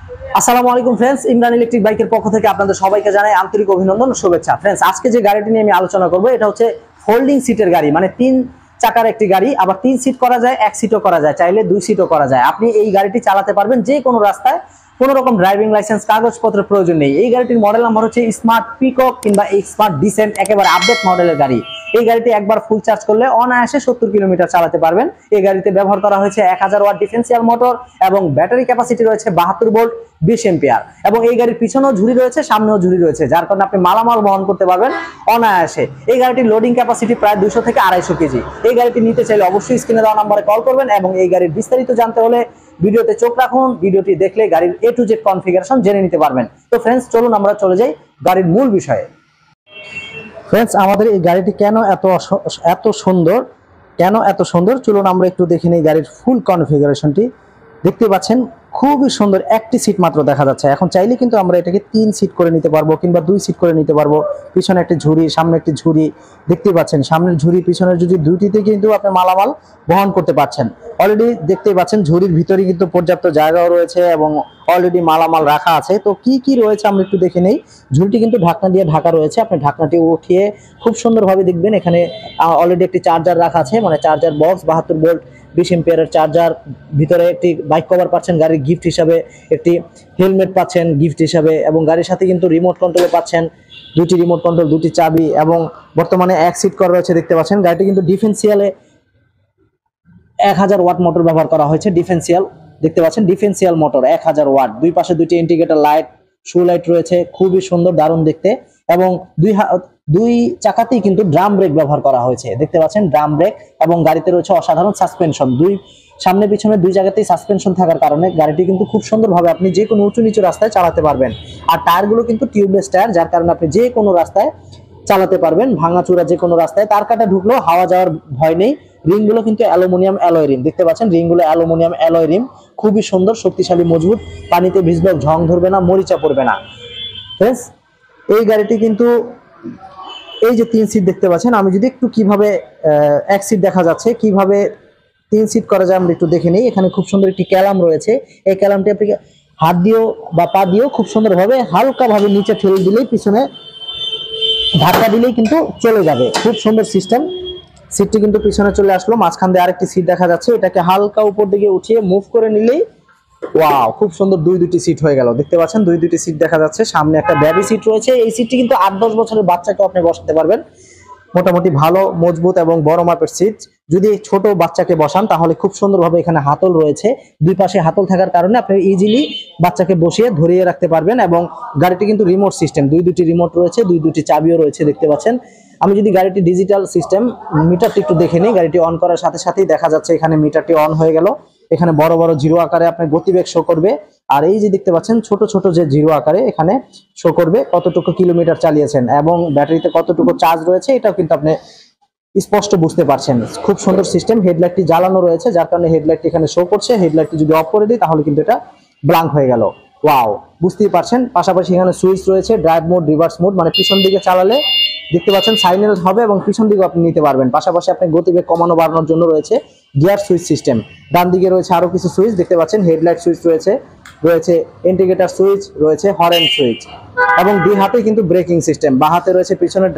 আসসালামু আলাইকুম friends, Imran electric বাইকের পক্ষ থেকে আপনাদের সবাইকে জানাই আন্তরিক অভিনন্দন ও শুভেচ্ছা। ফ্রেন্ডস, আজকে যে গাড়িটি নিয়ে আমি আলোচনা করব এটা হচ্ছে ফোল্ডিং সিটের গাড়ি, মানে 3 চাকার একটি গাড়ি। আবার 3 সিট করা যায়, 1 সিটও করা যায়, চাইলে 2 সিটও করা যায়। আপনি এই গাড়িটি চালাতে পারবেন যে কোনো রাস্তায়, কোনো রকম ড্রাইভিং লাইসেন্স কাগজপত্রের প্রয়োজন নেই। এই গাড়িটির মডেল নাম্বার হচ্ছে স্মার্ট পিকক কিংবা স্মার্ট ডিসেন্ট, একেবারে আপডেট মডেলের গাড়ি। এই গাড়িটি একবার ফুল চার্জ করলে অনায়াসে 70 কিলোমিটার চালাতে পারবেন। এই গাড়িতে ব্যবহার করা হয়েছে 1000 ওয়াট ডিফারেন্সিয়াল মোটর এবং ব্যাটারি ক্যাপাসিটি রয়েছে 72 ভোল্ট 20 এম্পিয়ার। এবং এই গাড়ির পিছনেও ঝুড়ি রয়েছে, সামনেও ঝুড়ি রয়েছে, যার কারণে আপনি মালামাল বহন করতে পারবেন অনায়াসে। এই গাড়িটির লোডিং ক্যাপাসিটি প্রায় 200 থেকে 250 কেজি। এই গাড়িটি নিতে চাইলে অবশ্যই স্ক্রিনে দেওয়া নম্বরে কল করবেন এবং এই গাড়ির বিস্তারিত জানতে হলে ভিডিওতে চোখ রাখুন। ভিডিওটি দেখলে গাড়ির A to Z কনফিগারেশন জেনে নিতে পারবেন। তো ফ্রেন্ডস, চলুন আমরা চলে যাই গাড়ির মূল বিষয়ে। ফ্রেন্ডস, আমাদের এই গাড়িটি কেন এত সুন্দর চলুন আমরা একটু দেখে নিই গাড়ির ফুল কনফিগারেশনটি। দেখতে পাচ্ছেন খুবই সুন্দর, একটি সিট মাত্র দেখা যাচ্ছে। এখন চাইলে কিন্তু আমরা এটাকে 3 সিট করে নিতে পারবো কিংবা 2 সিট করে নিতে পারবো। পিছনে একটি ঝুড়ি, সামনে একটি ঝুড়ি, দেখতে পাচ্ছেন সামনের ঝুড়ি পিছনের ঝুড়ি, দুইটিতে কিন্তু আপনি মালামাল বহন করতে পারছেন। অলরেডি দেখতে পাচ্ছেন ঝুড়ির ভিতরে কিন্তু পর্যাপ্ত জায়গাও রয়েছে এবং অলরেডি মালামাল রাখা আছে। তো কি কি রয়েছে আমরা একটু দেখে নেই। ঝুড়িটি কিন্তু ঢাকনা দিয়ে ঢাকা রয়েছে, আপনি ঢাকনাটি উঠিয়ে খুব সুন্দরভাবে দেখবেন এখানে অলরেডি একটি চার্জার রাখা আছে, মানে চার্জার বক্স 72 ভোল্ট 20 এম্পিয়ারের চার্জার। ভিতরে একটি বাইক কভার পাচ্ছেন গাড়ির গিফট হিসাবে, একটি হেলমেট পাচ্ছেন গিফট হিসাবে এবং গাড়ির সাথে কিন্তু রিমোট কন্ট্রোলও পাচ্ছেন, 2টি রিমোট কন্ট্রোল, 2টি চাবি এবং বর্তমানে 1 সিট করা রয়েছে। দেখতে পাচ্ছেন গাড়িটি কিন্তু ডিফেন্সিয়ালে 1000 ওয়াট মোটর ব্যবহার করা হয়েছে। ডিফেন্সিয়াল দেখতে পাচ্ছেন, ডিফেন্সিয়াল মোটর 1000 ওয়াট। দুই পাশে 2টি ইন্ডিকেটর লাইট, শু লাইট রয়েছে, খুবই সুন্দর, দারুণ দেখতে। এবং দুই চাকাতেই কিন্তু ড্রাম ব্রেক ব্যবহার করা হয়েছে। দেখতে পাচ্ছেন ড্রাম ব্রেক এবং গাড়িতে রয়েছে অসাধারণ সাসপেনশন। সামনে পিছনে 2 জায়গাতেই সাসপেনশন থাকার কারণে গাড়িটি কিন্তু খুব সুন্দরভাবে আপনি যে কোনো উঁচু নিচু রাস্তায় চালাতে পারবেন। আর টায়ারগুলো কিন্তু টিউবলেস টায়ার, যার কারণে আপনি যে কোনো রাস্তায় চালাতে পারবেন। ভাঙাচুরা যে কোনো রাস্তায় তার কাটা ঢুকলেও হাওয়া যাওয়ার ভয় নেই। রিংগুলো কিন্তু অ্যালুমিনিয়াম অ্যালয় রিম, দেখতে পাচ্ছেন রিংগুলো অ্যালুমিনিয়াম অ্যালয় রিম, খুবই সুন্দর, শক্তিশালী, মজবুত, পানিতে ভিজলেও ঝং ধরবে না, মরিচা পড়বে না। ফ্রেন্ডস, এই গাড়িটি কিন্তু এই যে 3 সিট দেখতে পাচ্ছেন, আমি যদি একটু কিভাবে 1 সিট দেখা যাচ্ছে, কিভাবে 3 সিট করা যায় আমরা একটু দেখে নিই। এখানে খুব সুন্দর একটি ক্যালাম রয়েছে। এই ক্যালামটি আপনি হাত দিয়েও বা পা দিয়েও খুব সুন্দরভাবে হালকাভাবে নিচে ঠেলে দিলেই, পিছনে ধাক্কা দিলেই কিন্তু চলে যাবে। খুব সুন্দর সিস্টেম। সিটটি কিন্তু পিছনে চলে আসলো, মাঝখান দিয়ে আরেকটি সিট দেখা যাচ্ছে, এটাকে হালকা উপর দিকে উঠিয়ে মুভ করে নিলেই ওয়াও, খুব সুন্দর 2টি সিট হয়ে গেল। দেখতে পাচ্ছেন 2টি সিট দেখা যাচ্ছে। সামনে একটা বেবি সিট রয়েছে। এই সিটটি কিন্তু 8-10 বছরের বাচ্চাকে আপনি বসাতে পারবেন। মোটামুটি ভালো, মজবুত এবং বড় মাপের সিট। যদি ছোট বাচ্চাকে বসান তাহলে খুব সুন্দরভাবে এখানে হাতল রয়েছে। দুই পাশে হাতল থাকার কারণে আপনি ইজিলি বাচ্চাকে বসিয়ে ধরিয়ে রাখতে পারবেন। এবং গাড়িটি কিন্তু রিমোট সিস্টেম, 2টি রিমোট রয়েছে, 2টি চাবিও রয়েছে। দেখতে পাচ্ছেন আমি যদি গাড়িটি ডিজিটাল সিস্টেম মিটারটি একটু দেখে নিই, গাড়িটি অন করার সাথে সাথেই দেখা যাচ্ছে এখানে মিটারটি অন হয়ে গেল। এখানে বড় বড় জিরো আকারে আপনার গতিবেগ শো করবে। আর এই যে দেখতে পাচ্ছেন ছোট ছোট যে জিরো আকারে এখানে শো করবে কতটুকু কিলোমিটার চালিয়েছেন এবং ব্যাটারিতে কতটুকু চার্জ রয়েছে, এটাও কিন্তু আপনি স্পষ্ট বুঝতে পারছেন। খুব সুন্দর সিস্টেম। হেডলাইটটি জ্বালানো রয়েছে, যার কারণে হেডলাইটটি এখানে শো করছে। হেডলাইটটি যদি অফ করে দিই তাহলে কিন্তু এটা ব্ল্যাঙ্ক হয়ে গেল। ওয়াও, বুঝতেই পারছেন। পাশাপাশি এখানে সুইচ রয়েছে, ড্রাইভ মোড, রিভার্স মোড, মানে পিছন দিকে চালালে দেখতে পাচ্ছেন সাইনেল হবে এবং পিছন দিকে আপনি নিতে পারবেন। পাশাপাশি আপনি গতিবেগ কমানো বাড়ানোর জন্য রয়েছে গিয়ার সুইচ সিস্টেম। ডান দিকে রয়েছে আরো কিছু সুইচ, দেখতে পাচ্ছেন হেডলাইট সুইচ রয়েছে ইন্ডিকেটর সুইচ রয়েছে, হর্ন সুইচ এবং দুই হাতে কিন্তু ব্রেকিং সিস্টেম। বাঁ হাতে রয়েছে পিছনের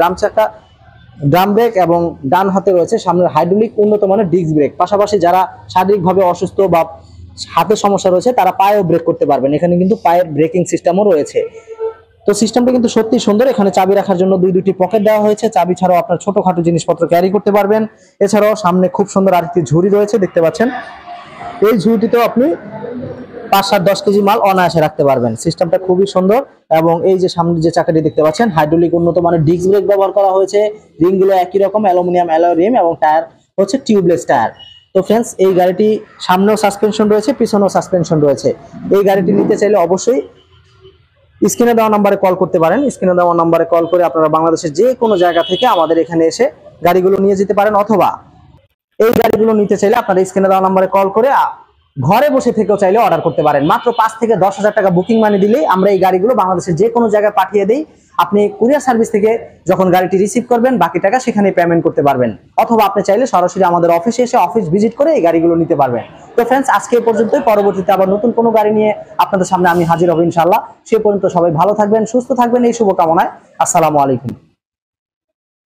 ড্রাম ব্রেক এবং ডান হাতে রয়েছে সামনের হাইড্রোলিক উন্নত মানের ডিস্ক ব্রেক। পাশাপাশি যারা শারীরিকভাবে অসুস্থ বা হাতের সমস্যা রয়েছে তারা পায়েও ব্রেক করতে পারবেন। এখানে কিন্তু পায়ের ব্রেকিং সিস্টেমও রয়েছে। তো সিস্টেমটা কিন্তু সত্যি সুন্দর। এখানে চাবি রাখার জন্য 2টি পকেট দেওয়া হয়েছে। চাবি ছাড়াও আপনার ছোটখাটো জিনিসপত্র ক্যারি করতে পারবেন। এছাড়াও সামনে খুব সুন্দর আরেকটি ঝুড়ি রয়েছে, দেখতে পাচ্ছেন। এই ঝুড়িতেও আপনি 5-7-10 কেজি মাল অনায়াসে রাখতে পারবেন। সিস্টেমটা খুবই সুন্দর। এবং এই যে সামনে যে চাকাটি দেখতে পাচ্ছেন, হাইড্রোলিক উন্নত মানের ডিস্ক ব্রেক ব্যবহার করা হয়েছে। রিংগুলো একই রকম অ্যালুমিনিয়াম অ্যালয় রিম এবং টায়ার হচ্ছে টিউবলেস টায়ার। তো ফ্রেন্ডস, এই গাড়িটি সামনেও সাসপেনশন রয়েছে, পিছনেও সাসপেনশন রয়েছে। এই গাড়িটি নিতে চাইলে অবশ্যই স্ক্রিনে দেওয়া নম্বরে কল করতে পারেন। স্ক্রিনে দেওয়া নম্বরে কল করে আপনারা বাংলাদেশের যে কোনো জায়গা থেকে আমাদের এখানে এসে গাড়িগুলো নিয়ে যেতে পারেন, অথবা এই গাড়িগুলো নিতে চাইলে আপনারা স্ক্রিনে দেওয়া নম্বরে কল করে ঘরে বসে থেকেও চাইলে অর্ডার করতে পারেন। মাত্র 5 থেকে 10,000 টাকা বুকিং মানি দিলেই আমরা এই গাড়িগুলো বাংলাদেশের যে কোনো জায়গায় পাঠিয়ে দেই। আপনি কুরিয়ার সার্ভিস থেকে যখন গাড়িটি রিসিভ করবেন বাকি টাকা সেখানে পেমেন্ট করতে পারবেন, অথবা আপনি চাইলে সরাসরি আমাদের অফিসে এসে অফিস ভিজিট করে এই গাড়িগুলো নিতে পারবেন। তো ফ্রেন্ডস, আজকে এই পর্যন্তই। পরবর্তীতে আবার নতুন কোনো গাড়ি নিয়ে আপনাদের সামনে আমি হাজির হব ইনশাআল্লাহ। সে পর্যন্ত সবাই ভালো থাকবেন, সুস্থ থাকবেন, এই শুভকামনায়। আসসালামু আলাইকুম।